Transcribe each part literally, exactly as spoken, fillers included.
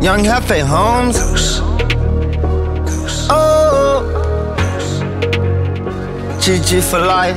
Young Hefe Holmes. Oh, G G for life.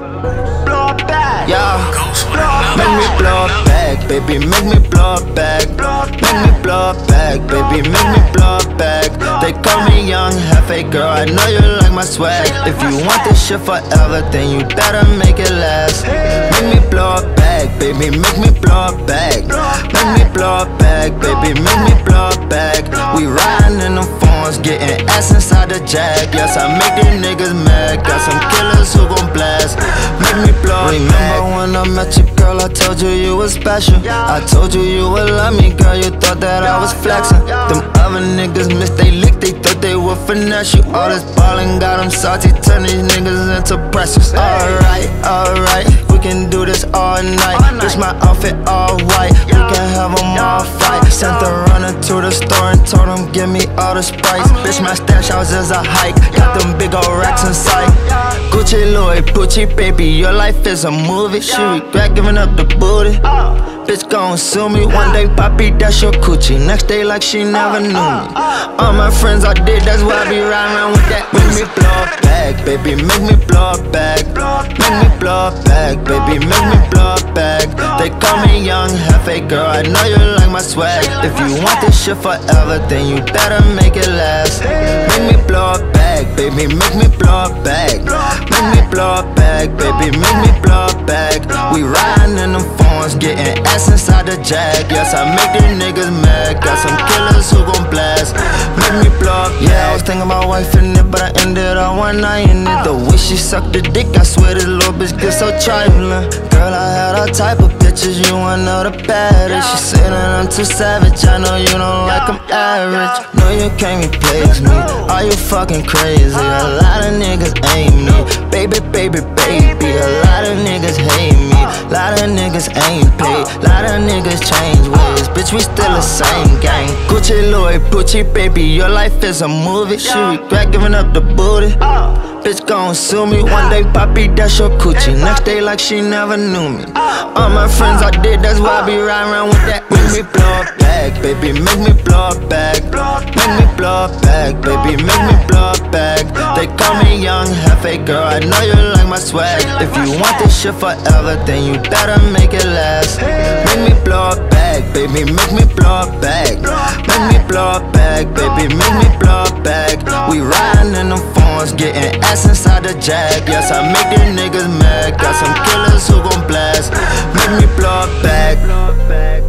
Blow it back, yeah. Make me blow it back, baby. Make me blow it back. Make me blow it back, baby. Make me blow it back. They call me Young Hefe, girl. I know you like my swag. If you want this shit forever, then you better make it last. Make me blow it back, baby. Make me blow it back. Make me blow it back, baby. Make me blow it back. We riding in them phones, getting ass inside the jack. Yes, I make these niggas mad. Got some killers who gon' blast. Make me blow it back. Remember when I met you, girl, I told you you was special. I told you you would love me, girl. You thought that I was flexing. Them other niggas missed they lick, they thought they would finesse you. All this ballin' got them salty, turn these niggas into precious. Alright, alright, we can do this all night. Bitch, my outfit all white, we can have them all fight. Sent the runner to the store and told him give me all the sprites. Bitch, my stash house is a hike, got them big old racks in sight. Gucci, Louis, Gucci, baby, your life is a movie. She regret giving up the booty. Bitch gon' sue me. One day, Poppy, that's your coochie. Next day, like she never knew me. All my friends I did, that's why I be riding around with that. Make me blow it back, baby. Make me blow it back. Make me blow it back, baby. Make me blow it back. They call me Young Hefe, girl. I know you like my swag. If you want this shit forever, then you better make it last. Make me blow it back, baby. Make me blow it back. Make me blow it back, baby. Make me blow it back. We riding in them phones, getting ass inside the jack. Yes, I make these niggas mad. Got some killers who gon' blast. Make me blow up. Yeah, I was thinking about wife in it, but I ended up one night in it. The way she sucked the dick, I swear this little bitch gets so trifling. Girl, I had all type of bitches, you one of the baddest. She said that I'm too savage, I know you don't like I'm average. No, you can't replace me, are you fucking crazy? A lot of niggas ain't me, baby, baby, baby. A lot of niggas hate me, lot of niggas ain't paid, lot of niggas change ways. Bitch, we still the same gang. Gucci, Louis, Gucci, baby, your life is a movie. She regret giving up the booty. Bitch gon' sue me. One day, Poppy, that's your coochie. Next day, like she never knew me. All my friends I did, that's why I be riding around with that. Make me blow it back, baby. Make me blow it back. Make me blow it back, baby. Make me blow it back. They call me Young Hefe, girl. I know you like my swag. If you want this shit forever, then you better make it last. Make me blow it back, baby. Make me blow it back. Make me blow it back, baby. Make me blow it back. We riding in them phones, getting ass inside the jack. Yes, I make these niggas mad. Got some killers who gon' blast. Make me blow it back. Blow it back.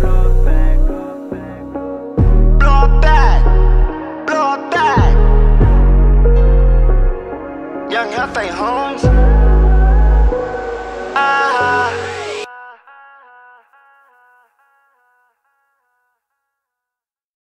Blow it back. Young Hefe Holmes. Ah.